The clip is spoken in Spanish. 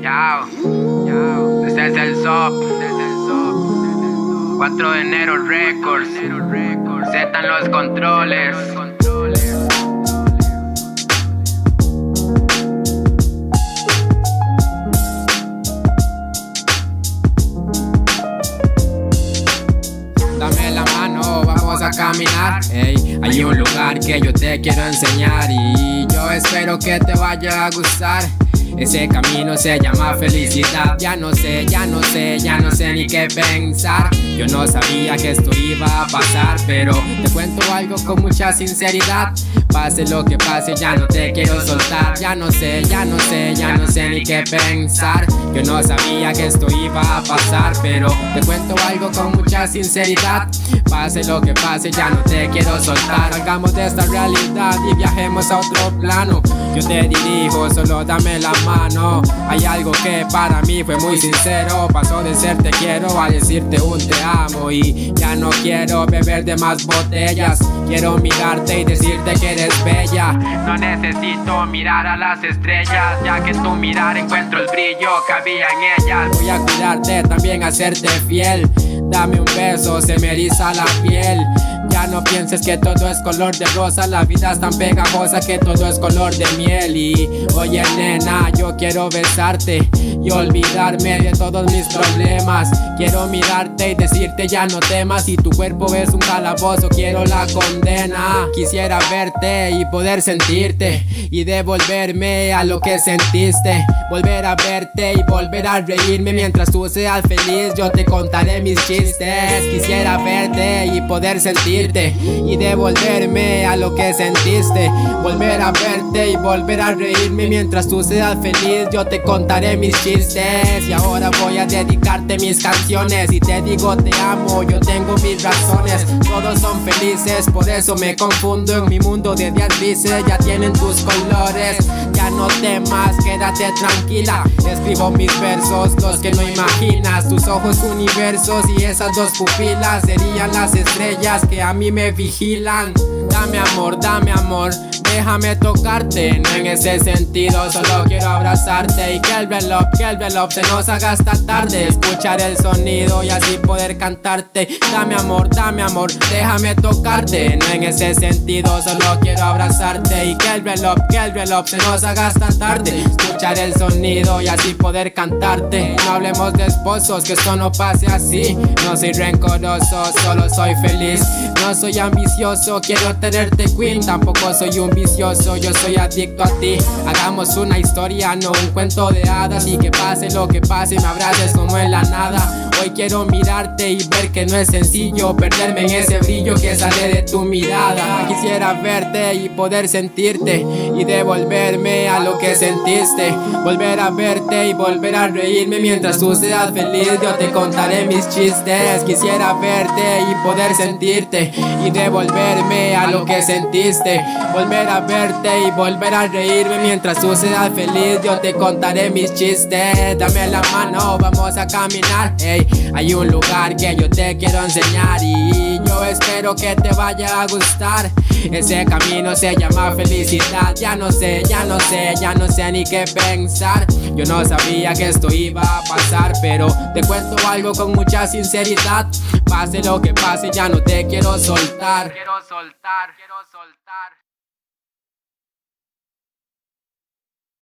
Chao, ese es el SOP. 4 de enero Records. Zetan los controles. Dame la mano, vamos a caminar. Hey, hay un lugar que yo te quiero enseñar y yo espero que te vaya a gustar. Ese camino se llama felicidad. Ya no sé ni qué pensar. Yo no sabía que esto iba a pasar, pero te cuento algo con mucha sinceridad. Pase lo que pase, ya no te quiero soltar. Ya no sé ni qué pensar. Yo no sabía que esto iba a pasar, pero te cuento algo con mucha sinceridad. Pase lo que pase, ya no te quiero soltar. Salgamos de esta realidad y viajemos a otro plano. Yo te dirijo, solo dame la mano. Hay algo que para mí fue muy sincero. Pasó de ser te quiero a decirte un te amo. Y ya no quiero beber de más botellas. Quiero mirarte y decirte que eres bella. No necesito mirar a las estrellas, ya que en tu mirar encuentro el brillo que había en ellas. Voy a cuidarte, también hacerte fiel. Dame un beso, se me eriza la piel. Ya no pienses que todo es color de rosa. La vida es tan pegajosa que todo es color de miel. Y oye nena, yo quiero besarte y olvidarme de todos mis problemas. Quiero mirarte y decirte ya no temas. Si tu cuerpo es un calabozo, quiero la condena. Quisiera verte y poder sentirte y devolverme a lo que sentiste. Volver a verte y volver a reírme mientras tú seas feliz. Yo te contaré mis chistes. Quisiera verte y poder sentirte y devolverme a lo que sentiste. Volver a verte y volver a reírme mientras tú seas feliz. Yo te contaré mis chistes. Y ahora voy a dedicarte mis canciones. Y te digo te amo, yo tengo mis razones. Todos son felices, por eso me confundo. En mi mundo de días grises ya tienen tus colores. Ya no temas, quédate tranquila. Escribo mis versos, los que no imaginas. Tus ojos universos y esas dos pupilas serían las estrellas que a mí me vigilan. Dame amor, déjame tocarte. No en ese sentido, solo quiero abrazarte. Y que el reloj se nos haga esta tarde. Escuchar el sonido y así poder cantarte. Dame amor, déjame tocarte. No en ese sentido, solo quiero abrazarte. Y que el reloj se nos haga esta tarde. Escuchar el sonido y así poder cantarte. No hablemos de esposos, que esto no pase así. No soy rencoroso, solo soy feliz. No soy ambicioso, quiero tenerte queen. Tampoco soy un vicioso, yo soy adicto a ti. Hagamos una historia, no un cuento de hadas. Y que pase lo que pase, me abraces como en la nada. Hoy quiero mirarte y ver que no es sencillo perderme en ese brillo que sale de tu mirada. Quisiera verte y poder sentirte y devolverme a lo que sentiste. Volver a verte y volver a reírme mientras tú seas feliz. Yo te contaré mis chistes. Quisiera verte y poder sentirte y devolverme a lo que sentiste. Volver a verte y volver a reírme mientras tú seas feliz. Yo te contaré mis chistes. Dame la mano, vamos a caminar. Hey, hay un lugar que yo te quiero enseñar y yo espero que te vaya a gustar. Ese camino se llama felicidad. Ya no sé ni qué pensar. Yo no sabía que esto iba a pasar, pero te cuento algo con mucha sinceridad. Pase lo que pase, ya no te quiero soltar. Quiero soltar.